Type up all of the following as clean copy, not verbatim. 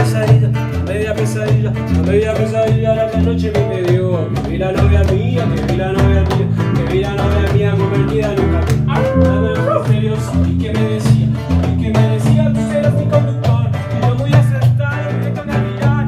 media pesadilla la noche me pidió. Que vi la novia mía, que vi la novia mía, que vi la novia mía convertida en un café. Dame lo misterioso, y que me decía, tú serás mi conductor. Y yo muy acertado, me toca mirar.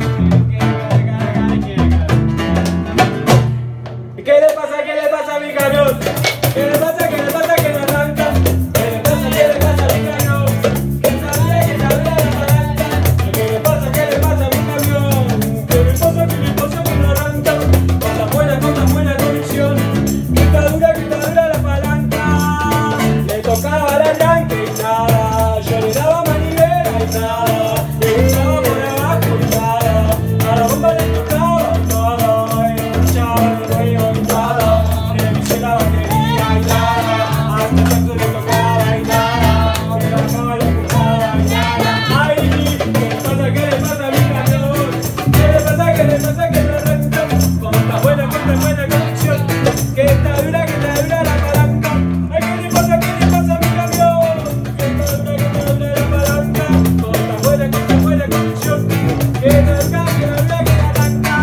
¿Qué le pasa a mi camión? ¿Qué le pasa que no arranca? ¿Qué le pasa a mi camión? Que sabía la palanca. ¿Qué le pasa a mi camión? ¿Qué le pasa que no arranca? Con buena condición. Grita dura la palanca. Le tocaba el arranque y nada. Yo le daba manivela y nada. Le gritaba por abajo y nada. A la bomba le tocaba todo. Y le escuchaba el ruido y nada. Le pise la batería y nada. Hasta el saxo le tocaba y nada. Le bajaba la empujada y nada. Ay, ¿qué le pasa a mi camión? ¿Qué le pasa que no arranca? Con esta buena condición. Que está dura la palanca. Ay, ¿qué le pasa a mi camión? Que está dura la palanca. Con esta buena condición. Que está dura la palanca.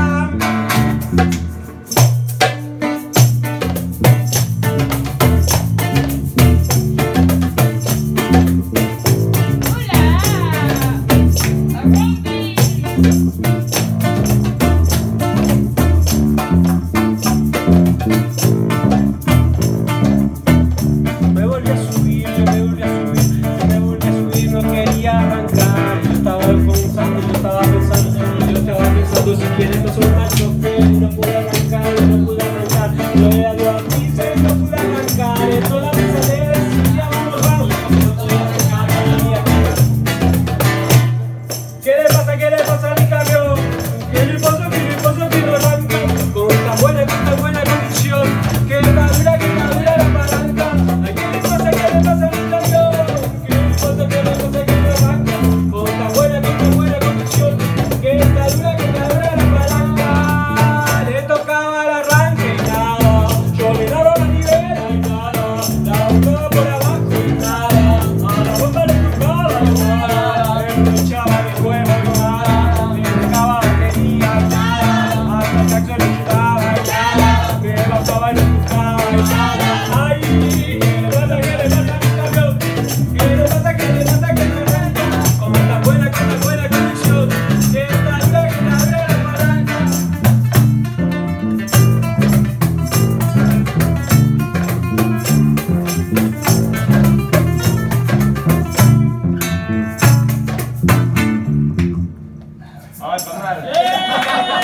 Me volví a subir, no quería arrancar. Yo estaba pensando si quieres no soy mal chofer. No pude arrancar. Yo le dio a mí, no pude arrancar. En toda la mesa le decía, vamos, no podía arrancar. ¿Qué le pasa a mi camión? ¿Qué le pasa que no arranca? Con esta buena condición. Que está dura la palanca. Ay, ¿qué le pasa a mi camión? ¿Qué le pasa que no arranca? Con esta buena condición. Que está dura la palanca. Le tocaba el arranque y nada. Yo le daba manivela y nada. La botaba por abajo y nada. A la bomba le tocaba y nada. Le echaba de huevo y nada. Le tocaba batería y nada. Hasta el saxo le chutaba y nada. Me bajaba y le empujaba y nada. Ay, ¿qué le pasa a mi camión? ¿Qué le pasa que no arranca? Con esta buena condición. Que está dura la palanca. Ay,